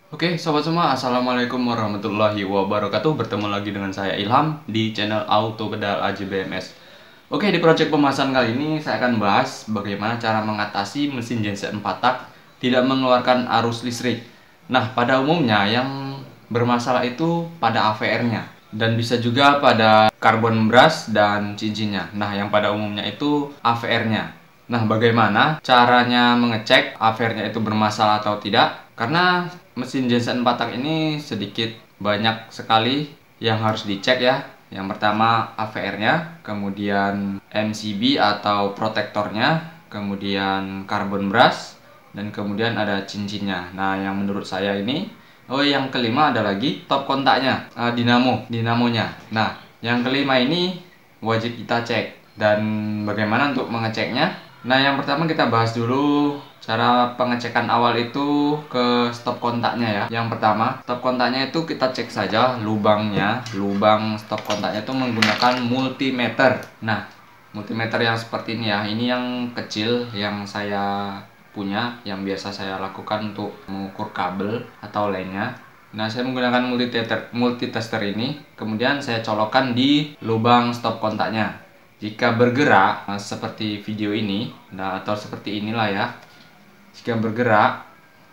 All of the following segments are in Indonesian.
Oke, sobat semua, assalamualaikum warahmatullahi wabarakatuh. Bertemu lagi dengan saya Ilham di channel Auto Pedal AJBMS. Oke, di project pembahasan kali ini saya akan bahas bagaimana cara mengatasi mesin genset 4 tak tidak mengeluarkan arus listrik. Nah, pada umumnya yang bermasalah itu pada AVR-nya dan bisa juga pada karbon brush dan cincinnya. Nah, yang pada umumnya itu AVR-nya. Nah, bagaimana caranya mengecek AVR-nya itu bermasalah atau tidak? Karena mesin genset 4 tak ini sedikit banyak sekali yang harus dicek ya. Yang pertama AVR-nya, kemudian MCB atau protektornya, kemudian carbon brush, dan kemudian ada cincinnya. Nah, yang menurut saya ini, yang kelima ada lagi top kontaknya, dinamonya. Nah, yang kelima ini wajib kita cek. Dan bagaimana untuk mengeceknya? Nah, yang pertama kita bahas dulu cara pengecekan awal itu ke stop kontaknya ya. Yang pertama, stop kontaknya itu kita cek saja lubangnya. Lubang stop kontaknya itu menggunakan multimeter. Nah, multimeter yang seperti ini ya. Ini yang kecil yang saya punya, yang biasa saya lakukan untuk mengukur kabel atau lainnya. Nah, saya menggunakan multitester ini. Kemudian saya colokkan di lubang stop kontaknya. Jika bergerak seperti video ini, nah atau seperti inilah ya. Jika bergerak,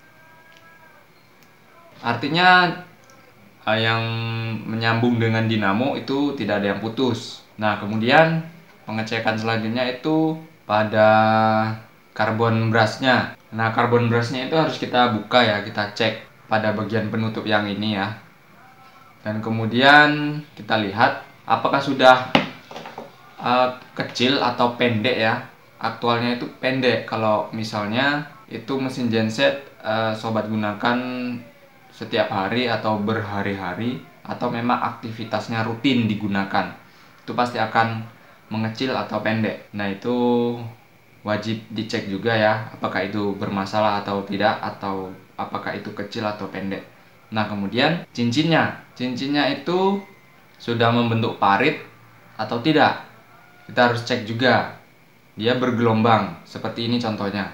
artinya yang menyambung dengan dinamo itu tidak ada yang putus. Nah, kemudian pengecekan selanjutnya itu pada karbon brushnya. Nah, karbon brushnya itu harus kita buka ya, kita cek pada bagian penutup yang ini ya. Dan kemudian kita lihat apakah sudah kecil atau pendek ya. Aktualnya itu pendek. Kalau misalnya itu mesin genset sobat gunakan setiap hari atau berhari-hari, atau memang aktivitasnya rutin digunakan, itu pasti akan mengecil atau pendek. Nah, itu wajib dicek juga ya, apakah itu bermasalah atau tidak, atau apakah itu kecil atau pendek. Nah, kemudian cincinnya itu sudah membentuk parit atau tidak. Kita harus cek juga, dia bergelombang seperti ini contohnya.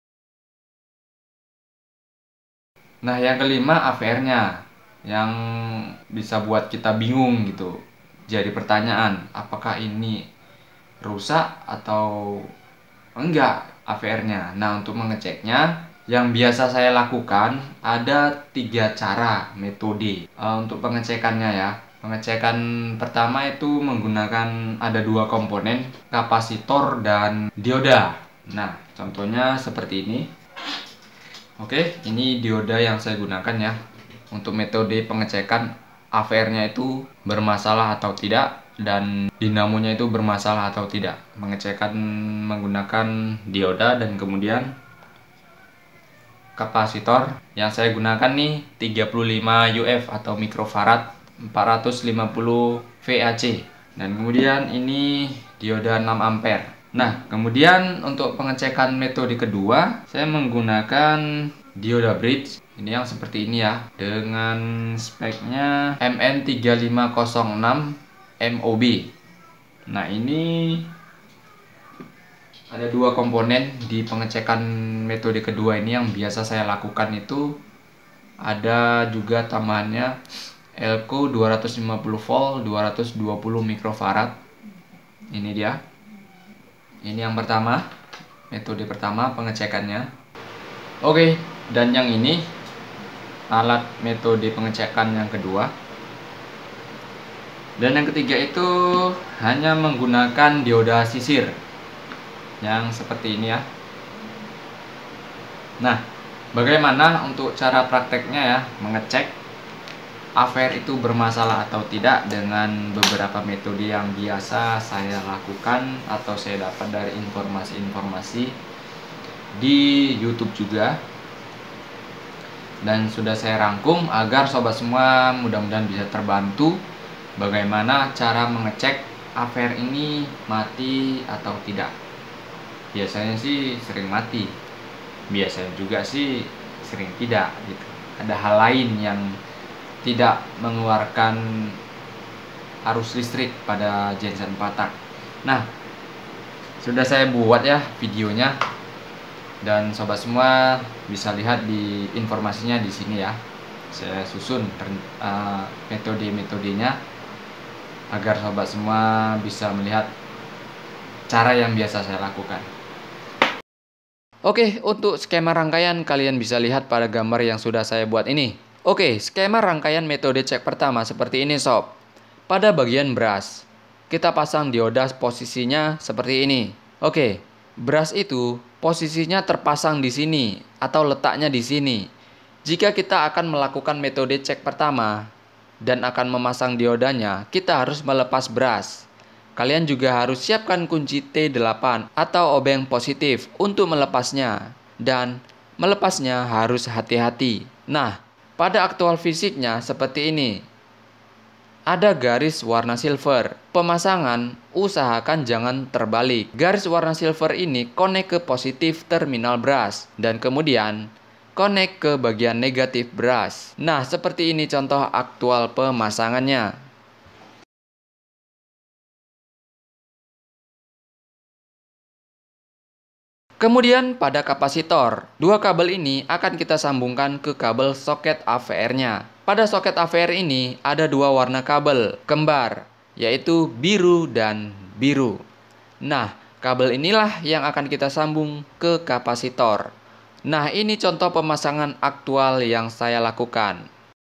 Nah, yang kelima AVR-nya, yang bisa buat kita bingung gitu. Jadi pertanyaan, apakah ini rusak atau enggak AVR-nya? Nah, untuk mengeceknya, yang biasa saya lakukan ada 3 cara metode untuk pengecekannya ya. Pengecekan pertama itu menggunakan ada 2 komponen, kapasitor dan dioda. Nah, contohnya seperti ini. Oke, ini dioda yang saya gunakan ya. Untuk metode pengecekan AVR-nya itu bermasalah atau tidak, dan dinamonya itu bermasalah atau tidak. Pengecekan menggunakan dioda dan kemudian kapasitor yang saya gunakan nih 35 UF atau microfarad 450 VAC, dan kemudian ini dioda 6 ampere. Nah, kemudian untuk pengecekan metode kedua saya menggunakan dioda bridge. Ini yang seperti ini ya, dengan speknya MN3506 MOB. Nah, ini ada 2 komponen di pengecekan metode kedua ini yang biasa saya lakukan itu. Ada juga tambahannya Elco 250 volt 220 mikrofarad. Ini dia. Ini yang pertama, metode pertama pengecekannya. Oke, dan yang ini alat metode pengecekan yang kedua. Dan yang ketiga itu hanya menggunakan dioda sisir yang seperti ini ya. Nah, bagaimana untuk cara prakteknya ya, mengecek AVR itu bermasalah atau tidak dengan beberapa metode yang biasa saya lakukan atau saya dapat dari informasi-informasi di YouTube juga, dan sudah saya rangkum agar sobat semua mudah-mudahan bisa terbantu bagaimana cara mengecek AVR ini mati atau tidak. Biasanya sih sering mati, biasanya juga sih sering tidak gitu. Ada hal lain yang tidak mengeluarkan arus listrik pada genset 4 tak. Nah, sudah saya buat ya videonya, dan sobat semua bisa lihat di informasinya di sini ya. saya susun metode-metodenya agar sobat semua bisa melihat cara yang biasa saya lakukan. Oke, untuk skema rangkaian kalian bisa lihat pada gambar yang sudah saya buat ini. Oke, skema rangkaian metode cek pertama seperti ini sob. Pada bagian brush, kita pasang dioda posisinya seperti ini. Oke, brush itu posisinya terpasang di sini atau letaknya di sini. Jika kita akan melakukan metode cek pertama dan akan memasang diodanya, kita harus melepas brush. Kalian juga harus siapkan kunci T8 atau obeng positif untuk melepasnya. Dan melepasnya harus hati-hati. Nah, pada aktual fisiknya seperti ini. Ada garis warna silver. Pemasangan usahakan jangan terbalik. Garis warna silver ini connect ke positif terminal brush. Dan kemudian connect ke bagian negatif brush. Nah, seperti ini contoh aktual pemasangannya. Kemudian pada kapasitor, dua kabel ini akan kita sambungkan ke kabel soket AVR-nya. Pada soket AVR ini ada dua warna kabel kembar, yaitu biru dan biru. Nah, kabel inilah yang akan kita sambung ke kapasitor. Nah, ini contoh pemasangan aktual yang saya lakukan.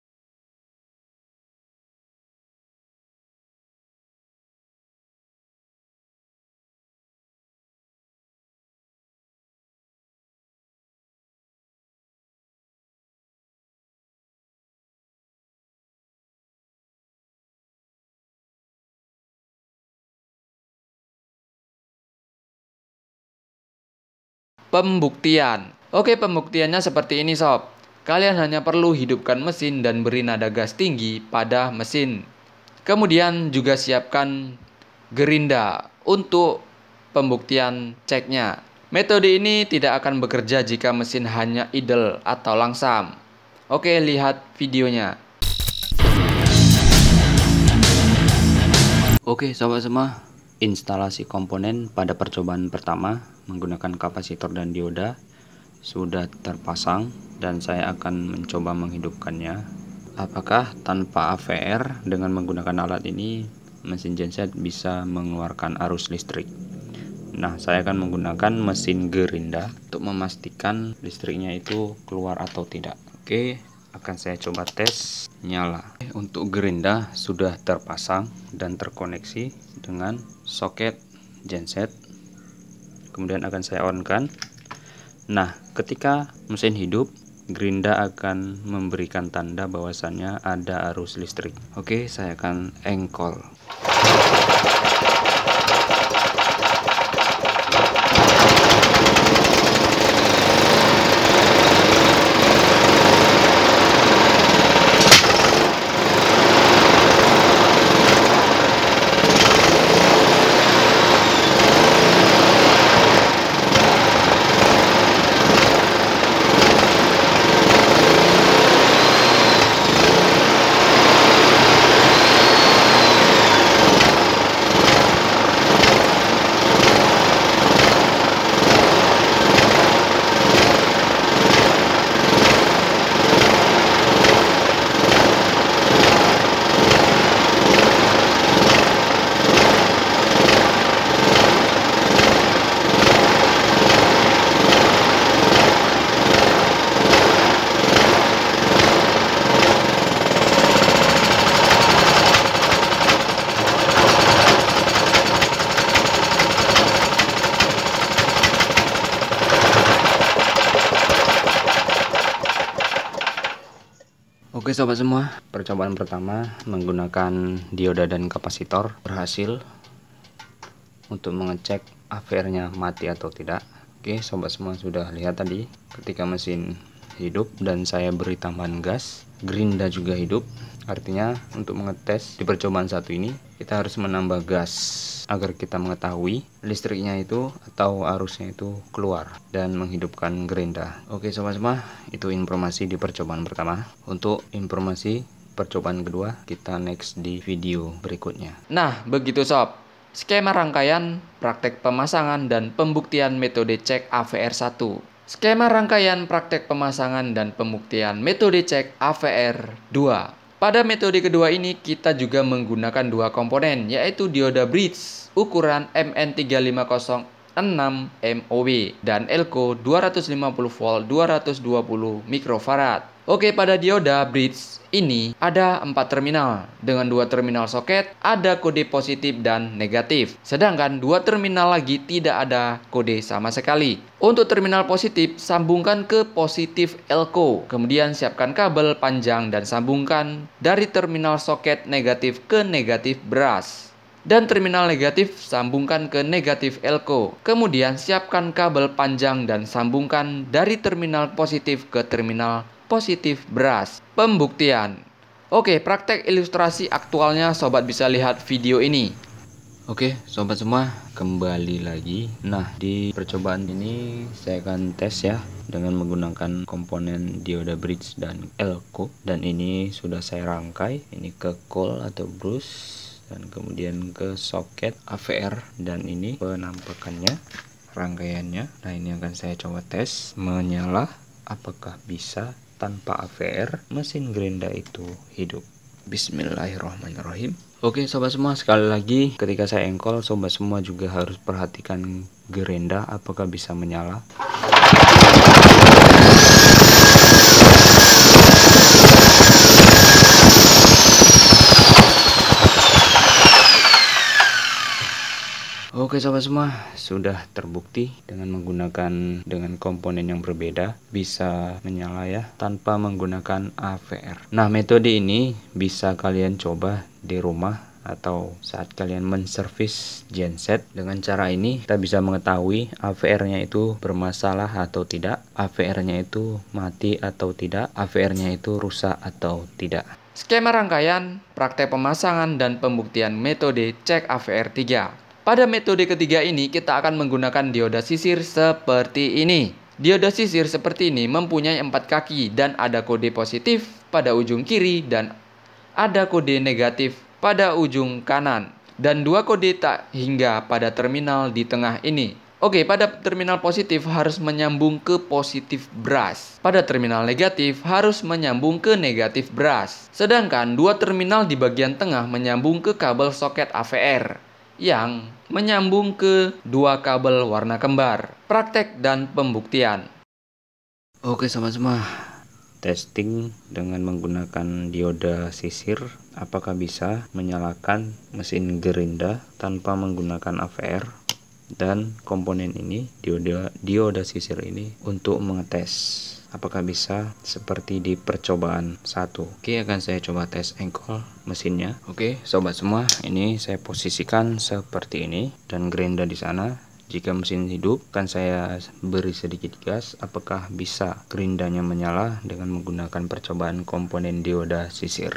Pembuktian. Oke, pembuktiannya seperti ini sob. Kalian hanya perlu hidupkan mesin dan beri nada gas tinggi pada mesin. Kemudian juga siapkan gerinda untuk pembuktian ceknya. Metode ini tidak akan bekerja jika mesin hanya idle atau langsam. Oke, lihat videonya. Oke, sobat semua. Instalasi komponen pada percobaan pertama menggunakan kapasitor dan dioda sudah terpasang dan saya akan mencoba menghidupkannya. Apakah tanpa AVR dengan menggunakan alat ini mesin genset bisa mengeluarkan arus listrik? Nah, saya akan menggunakan mesin gerinda untuk memastikan listriknya itu keluar atau tidak. Oke, akan saya coba tes nyala. Untuk gerinda sudah terpasang dan terkoneksi dengan soket genset. Kemudian akan saya on kan. Nah, ketika mesin hidup, gerinda akan memberikan tanda bahwasannya ada arus listrik. Oke, saya akan engkol. Oke sobat semua, percobaan pertama menggunakan dioda dan kapasitor berhasil untuk mengecek AVR-nya mati atau tidak. Oke sobat semua sudah lihat tadi ketika mesin hidup dan saya beri tambahan gas, gerinda juga hidup. Artinya untuk mengetes di percobaan satu ini kita harus menambah gas agar kita mengetahui listriknya itu atau arusnya itu keluar dan menghidupkan gerinda. Oke sobat semua, itu informasi di percobaan pertama. Untuk informasi percobaan kedua kita next di video berikutnya. Nah begitu sob, skema rangkaian praktek pemasangan dan pembuktian metode cek AVR1. Skema rangkaian praktek pemasangan dan pembuktian metode cek AVR 2. Pada metode kedua ini kita juga menggunakan dua komponen, yaitu dioda bridge ukuran MN3506 mOW dan elko 250 volt 220 mikrofarad. Oke, pada dioda bridge ini ada 4 terminal. Dengan 2 terminal soket ada kode positif dan negatif. Sedangkan 2 terminal lagi tidak ada kode sama sekali. Untuk terminal positif, sambungkan ke positif elko. Kemudian siapkan kabel panjang dan sambungkan dari terminal soket negatif ke negatif brush. Dan terminal negatif sambungkan ke negatif elko. Kemudian siapkan kabel panjang dan sambungkan dari terminal positif ke terminal positif brush. Pembuktian. Oke, praktek ilustrasi aktualnya sobat bisa lihat video ini. Oke, sobat semua, kembali lagi. Nah, di percobaan ini saya akan tes ya dengan menggunakan komponen dioda bridge dan elko. Dan ini sudah saya rangkai, ini ke coil atau brush dan kemudian ke soket AVR, dan ini penampakannya, rangkaiannya. Nah, ini akan saya coba tes menyala, apakah bisa tanpa AVR mesin gerinda itu hidup. Bismillahirrahmanirrahim. Oke sobat semua, sekali lagi ketika saya engkol, sobat semua juga harus perhatikan gerinda apakah bisa menyala. Oke sobat semua, sudah terbukti dengan menggunakan komponen yang berbeda bisa menyala ya tanpa menggunakan AVR. Nah, metode ini bisa kalian coba di rumah atau saat kalian menservis genset. Dengan cara ini kita bisa mengetahui AVR-nya itu bermasalah atau tidak, AVR-nya itu mati atau tidak, AVR-nya itu rusak atau tidak. Skema rangkaian, praktek pemasangan dan pembuktian metode cek AVR 3. Pada metode ketiga ini kita akan menggunakan dioda sisir seperti ini. Dioda sisir seperti ini mempunyai 4 kaki dan ada kode positif pada ujung kiri dan ada kode negatif pada ujung kanan. Dan 2 kode tak hingga pada terminal di tengah ini. Oke, pada terminal positif harus menyambung ke positif brush. Pada terminal negatif harus menyambung ke negatif brush. Sedangkan 2 terminal di bagian tengah menyambung ke kabel soket AVR yang menyambung ke 2 kabel warna kembar. Praktek dan pembuktian. Oke sobat semua, testing dengan menggunakan dioda sisir apakah bisa menyalakan mesin gerinda tanpa menggunakan AVR. Dan komponen ini, dioda sisir ini, untuk mengetes apakah bisa seperti di percobaan 1. Oke, akan saya coba tes engkol mesinnya. Oke sobat semua, ini saya posisikan seperti ini dan gerinda di sana. Jika mesin hidup, akan saya beri sedikit gas, apakah bisa gerindanya menyala dengan menggunakan percobaan komponen dioda sisir.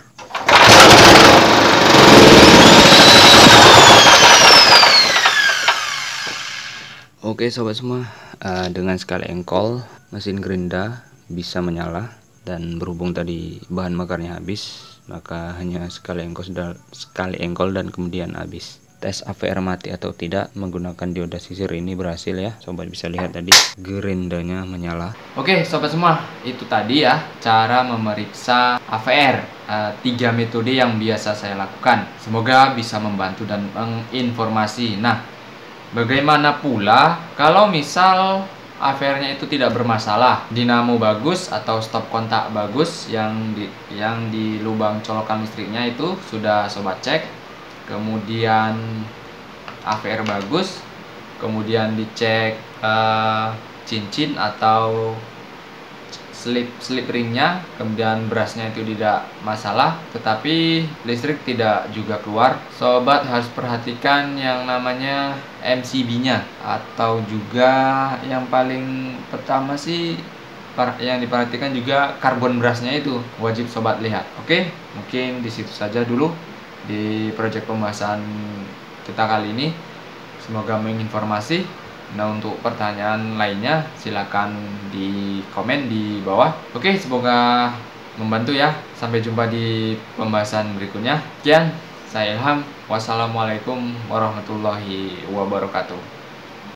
Oke sobat semua, dengan sekali engkol mesin gerinda bisa menyala, dan berhubung tadi bahan bakarnya habis, maka hanya sekali engkol dan kemudian habis. Tes AVR mati atau tidak menggunakan dioda sisir ini berhasil ya. Sobat bisa lihat tadi gerindanya menyala. Oke sobat semua, itu tadi ya cara memeriksa AVR. 3 metode yang biasa saya lakukan. Semoga bisa membantu dan menginformasi. Nah, bagaimana pula kalau misal AVR-nya itu tidak bermasalah, dinamo bagus atau stop kontak bagus, yang di lubang colokan listriknya itu sudah sobat cek, kemudian AVR bagus, kemudian dicek cincin atau slip ringnya, kemudian brushnya itu tidak masalah, tetapi listrik tidak juga keluar. Sobat harus perhatikan yang namanya MCB-nya, atau juga yang paling pertama sih yang diperhatikan juga karbon brushnya itu wajib sobat lihat. Oke, mungkin di situ saja dulu di project pembahasan kita kali ini. Semoga menginformasi. Nah, untuk pertanyaan lainnya silakan di komen di bawah. Oke, semoga membantu ya. Sampai jumpa di pembahasan berikutnya. Sekian, saya Ilham. Wassalamualaikum warahmatullahi wabarakatuh.